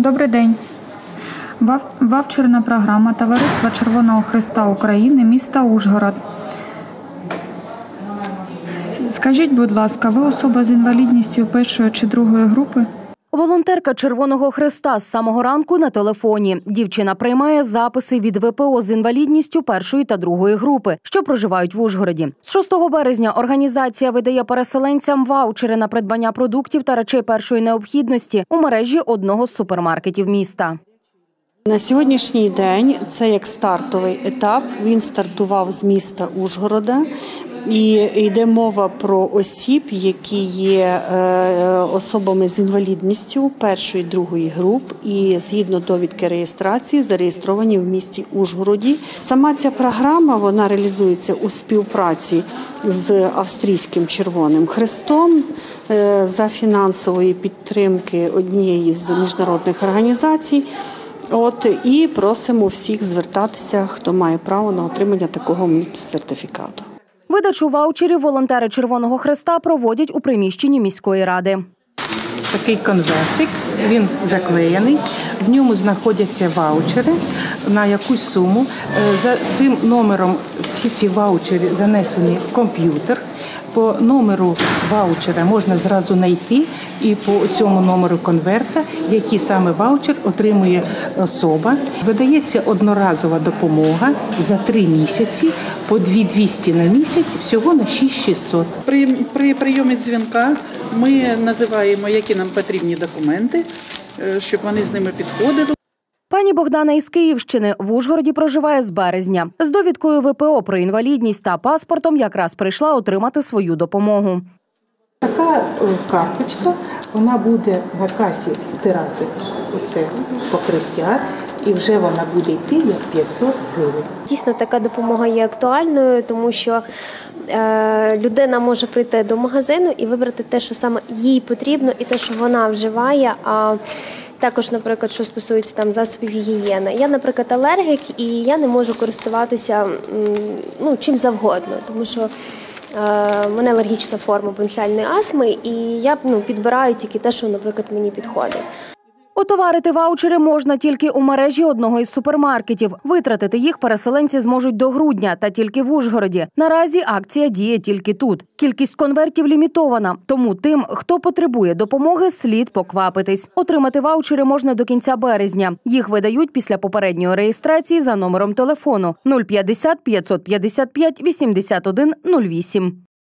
Добрий день. Ваучерна програма Товариства Червоного Хреста України, міста Ужгород. Скажіть, будь ласка, ви особа з інвалідністю першої чи другої групи? Волонтерка Червоного Хреста з самого ранку на телефоні. Дівчина приймає записи від ВПО з інвалідністю першої та другої групи, що проживають в Ужгороді. З 6 березня організація видає переселенцям ваучери на придбання продуктів та речей першої необхідності у мережі одного з супермаркетів міста. На сьогоднішній день це як стартовий етап. Він стартував з міста Ужгорода. І йде мова про осіб, які є особами з інвалідністю першої, другої груп і згідно довідки реєстрації зареєстровані в місті Ужгороді. Сама ця програма вона реалізується у співпраці з Австрійським Червоним Хрестом за фінансової підтримки однієї з міжнародних організацій. І просимо всіх звертатися, хто має право на отримання такого сертифікату. Видачу ваучерів волонтери Червоного Хреста проводять у приміщенні міської ради. Такий конвертик, він заклеєний, в ньому знаходяться ваучери на якусь суму. За цим номером ці ваучери занесені в комп'ютер. По номеру ваучера можна зразу знайти і по цьому номеру конверта, який саме ваучер отримує особа. Видається одноразова допомога за 3 місяці, по 2200 на місяць, всього на 6600. При прийомі дзвінка ми називаємо, які нам потрібні документи, щоб вони з ними підходили. Пані Богдана із Київщини в Ужгороді проживає з березня. З довідкою ВПО про інвалідність та паспортом якраз прийшла отримати свою допомогу. Така карточка, вона буде на касі стирати оце покриття, і вже вона буде йти як 500 гривень. Дійсно, така допомога є актуальною, тому що людина може прийти до магазину і вибрати те, що саме їй потрібно, і те, що вона вживає. А також, наприклад, що стосується засобів гігієни. Я, наприклад, алергік, і я не можу користуватися чим завгодно, тому що в мене алергічна форма бронхіальної астми, і я підбираю тільки те, що, наприклад, мені підходить. Отоварити ваучери можна тільки у мережі одного із супермаркетів. Витратити їх переселенці зможуть до грудня, та тільки в Ужгороді. Наразі акція діє тільки тут. Кількість конвертів лімітована, тому тим, хто потребує допомоги, слід поквапитись. Отримати ваучери можна до кінця березня. Їх видають після попередньої реєстрації за номером телефону 050 555 81 08.